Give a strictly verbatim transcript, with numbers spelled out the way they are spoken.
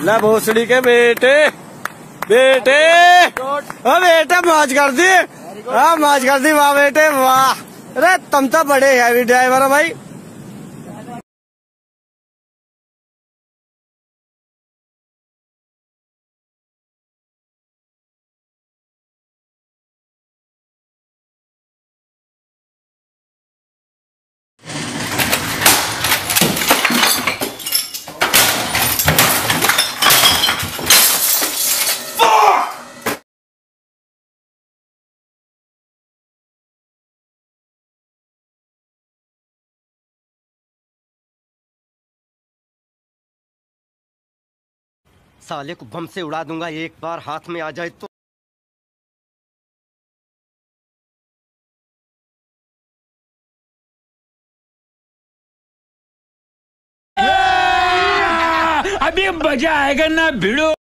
ला भोसड़ी के बेटे बेटे ओ बेटे मौज कर दी। हाँ मौज कर दी वाह बेटे वाह। अरे तुम तो बड़े हैवी ड्राइवर हो भाई। साले को बम से उड़ा दूंगा एक बार हाथ में आ जाए तो। अभी मजा आएगा ना भिड़ो।